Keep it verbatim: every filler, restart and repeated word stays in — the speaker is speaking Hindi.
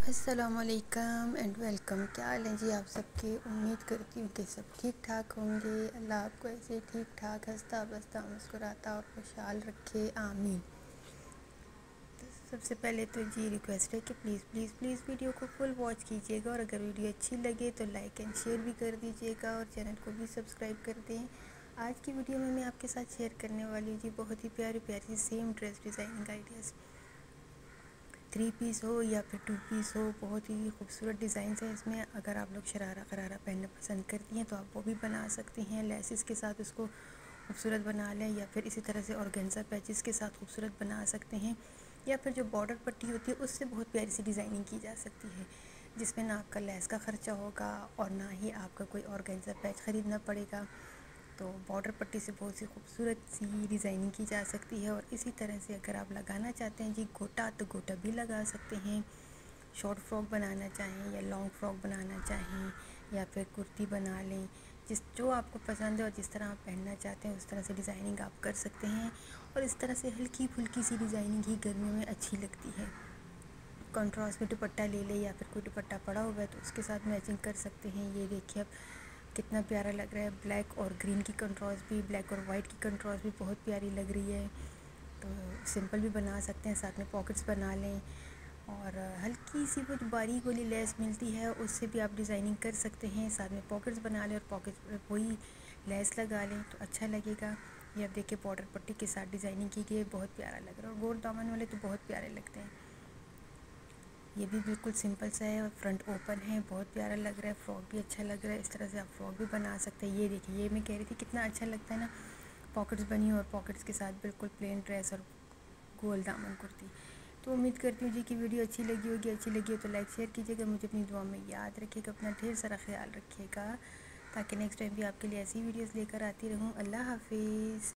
अस्सलामुअलैकुम एंड वेलकम। क्या हाल है जी आप सबके। उम्मीद करती हूँ कि सब ठीक ठाक होंगे। अल्लाह आपको ऐसे ठीक ठाक हंसता बसता मुस्कुराता और खुशहाल रखे, आमीन। तो सबसे पहले तो जी रिक्वेस्ट है कि प्लीज़ प्लीज़ प्लीज़ वीडियो को फुल वॉच कीजिएगा और अगर वीडियो अच्छी लगे तो लाइक एंड शेयर भी कर दीजिएगा और चैनल को भी सब्सक्राइब कर दें। आज की वीडियो में मैं आपके साथ शेयर करने वाली हूँ जी बहुत ही प्यारी प्यारी same dress designing ideas. Three piece हो या फिर टू पीस हो, बहुत ही खूबसूरत डिज़ाइंस हैं इसमें। अगर आप लोग शरारा गरारा पहनना पसंद करती हैं तो आप वो भी बना सकती हैं। लेसिस के साथ उसको खूबसूरत बना लें या फिर इसी तरह से ऑर्गेन्जा पैचेस के साथ खूबसूरत बना सकते हैं, या फिर जो बॉर्डर पट्टी होती है उससे बहुत प्यारी सी डिज़ाइनिंग की जा सकती है, जिसमें ना आपका लेस का ख़र्चा होगा और ना ही आपका कोई ऑर्गेन्जा पैच ख़रीदना पड़ेगा। तो बॉर्डर पट्टी से बहुत सी खूबसूरत सी डिज़ाइनिंग की जा सकती है। और इसी तरह से अगर आप लगाना चाहते हैं जी गोटा, तो गोटा भी लगा सकते हैं। शॉर्ट फ्रॉक बनाना चाहें या लॉन्ग फ्रॉक बनाना चाहें या फिर कुर्ती बना लें, जिस जो आपको पसंद है और जिस तरह आप पहनना चाहते हैं उस तरह से डिज़ाइनिंग आप कर सकते हैं। और इस तरह से हल्की फुल्की सी डिज़ाइनिंग ही गर्मियों में अच्छी लगती है। कंट्रास्ट में दुपट्टा ले लें या फिर कोई दुपट्टा पड़ा हुआ है तो उसके साथ मैचिंग कर सकते हैं। ये देखिए अब कितना प्यारा लग रहा है। ब्लैक और ग्रीन की कंट्रास्ट भी, ब्लैक और वाइट की कंट्रास्ट भी बहुत प्यारी लग रही है। तो सिंपल भी बना सकते हैं, साथ में पॉकेट्स बना लें और हल्की सी वो जो बारीक वाली लेस मिलती है उससे भी आप डिज़ाइनिंग कर सकते हैं। साथ में पॉकेट्स बना लें और पॉकेट्स पर वही लेस लगा लें तो अच्छा लगेगा। ये अब देखिए बॉर्डर पट्टी के साथ डिज़ाइनिंग की गई है, बहुत प्यारा लग रहा है। और गोल दामन वाले तो बहुत प्यारे लगते हैं। ये भी बिल्कुल सिंपल सा है और फ्रंट ओपन है, बहुत प्यारा लग रहा है। फ्रॉक भी अच्छा लग रहा है, इस तरह से आप फ्रॉक भी बना सकते हैं। ये देखिए, ये मैं कह रही थी कितना अच्छा लगता है ना, पॉकेट्स बनी और पॉकेट्स के साथ बिल्कुल प्लेन ड्रेस और गोल दामन कुर्ती। तो उम्मीद करती हूँ जी कि वीडियो अच्छी लगी होगी। अच्छी लगी हो तो लाइक शेयर कीजिएगा, मुझे अपनी दुआ में याद रखिएगा, अपना ढेर सारा ख्याल रखिएगा, ताकि नेक्स्ट टाइम भी आपके लिए ऐसी वीडियोज़ लेकर आती रहूँ। अल्लाह हाफिज़।